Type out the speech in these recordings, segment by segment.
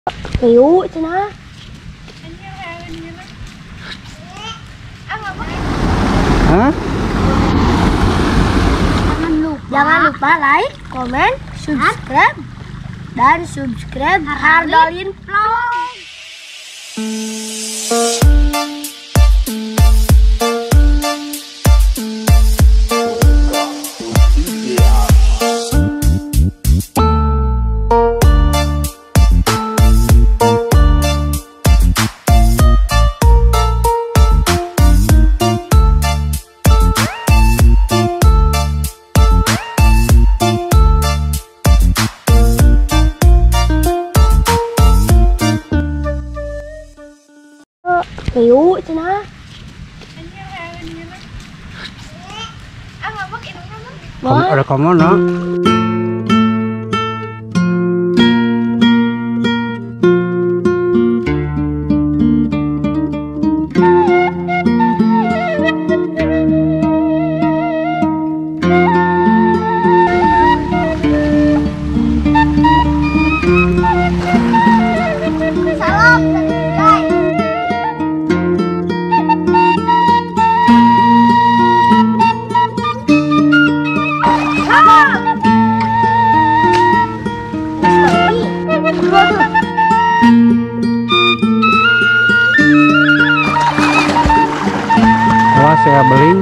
Yuk, cina. Hah? Jangan lupa like, komen, subscribe, dan subscribe Hardalin Vlog. Yuk, cina. Ada kemana? Wah, saya beling.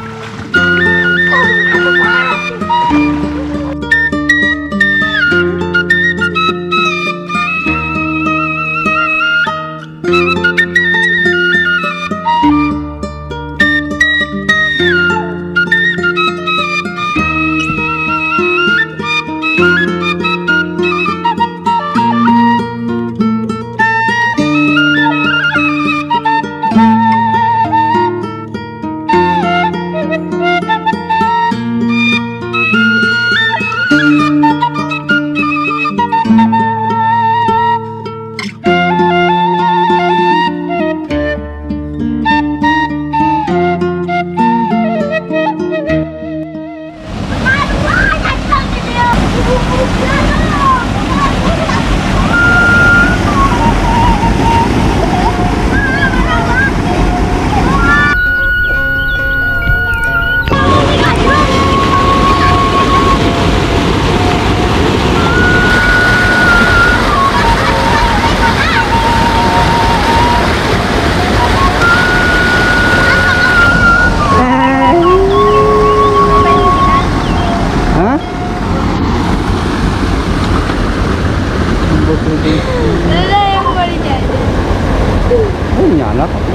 Nyala kok.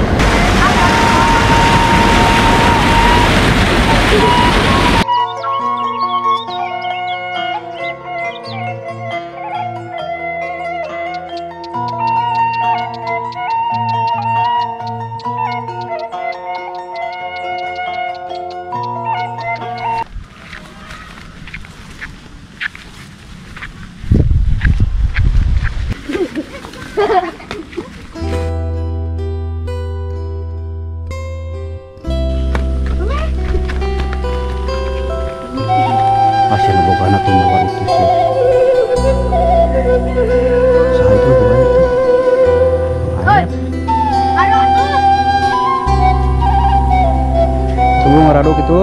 Masih boga na tumawa itu sih. Saya itu boga itu. Tunggu ngaraduk itu.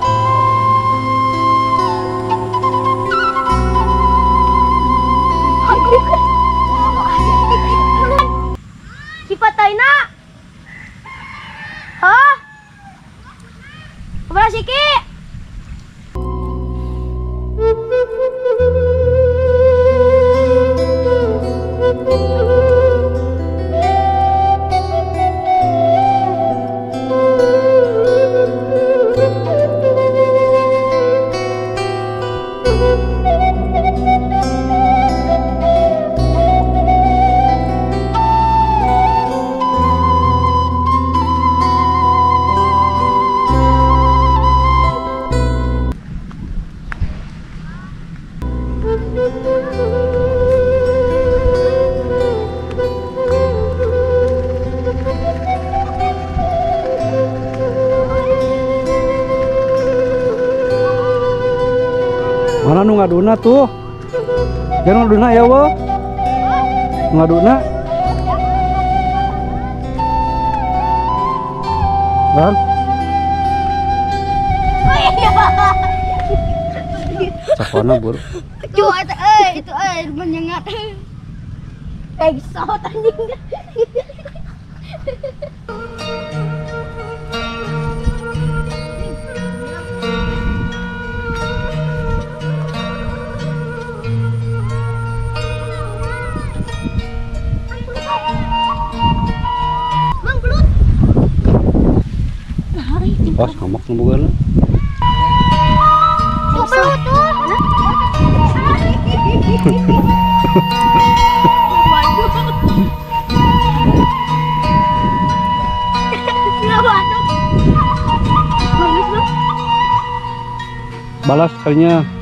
Cipataina. Hah? Kumaha siki? Mana nu ngaduna tuh? Jangan ngaduna ya, wo. ngaduna Bang sakona buru Itu menyengat. Exot anjing. Mang belut. pas ngamak nu boga na Belut tuh. balas kalinya